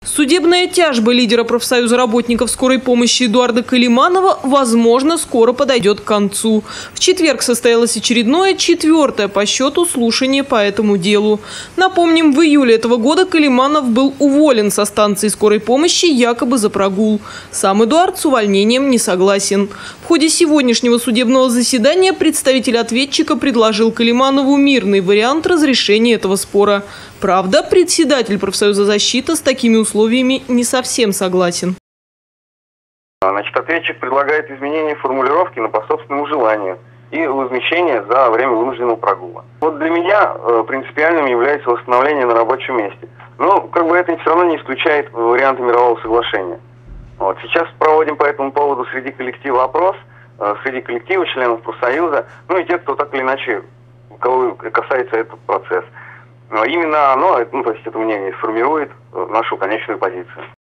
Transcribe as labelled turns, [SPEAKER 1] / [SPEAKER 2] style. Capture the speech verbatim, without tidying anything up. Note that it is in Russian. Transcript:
[SPEAKER 1] Судебная тяжба лидера профсоюза работников скорой помощи Эдуарда Калиманова, возможно, скоро подойдет к концу. В четверг состоялось очередное, четвертое по счету слушание по этому делу. Напомним, в июле этого года Калиманов был уволен со станции скорой помощи якобы за прогул. Сам Эдуард с увольнением не согласен. В ходе сегодняшнего судебного заседания представитель ответчика предложил Калиманову мирный вариант разрешения этого спора. Правда, председатель профсоюза «Защита» с такими условиями не совсем согласен.
[SPEAKER 2] Значит, ответчик предлагает изменение формулировки на по собственному желанию и возмещение за время вынужденного прогула. Вот для меня э, принципиальным является восстановление на рабочем месте. Но как бы это все равно не исключает варианты мирового соглашения. Вот. Сейчас проводим по этому поводу среди коллектива опрос, э, среди коллектива членов профсоюза, ну и тех, кто так или иначе, кого касается этот процесс. Но именно оно, ну, то есть это мнение, формирует нашу конечную позицию.